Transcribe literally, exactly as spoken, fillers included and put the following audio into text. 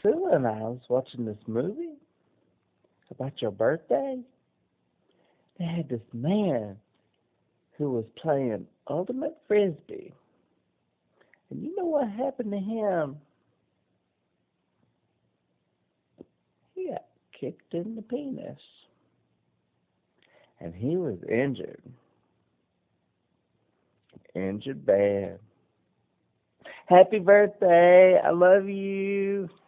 Sue and I was watching this movie about your birthday. They had this man who was playing ultimate frisbee, and you know what happened to him? He got kicked in the penis, and he was injured, injured bad. Happy birthday! I love you.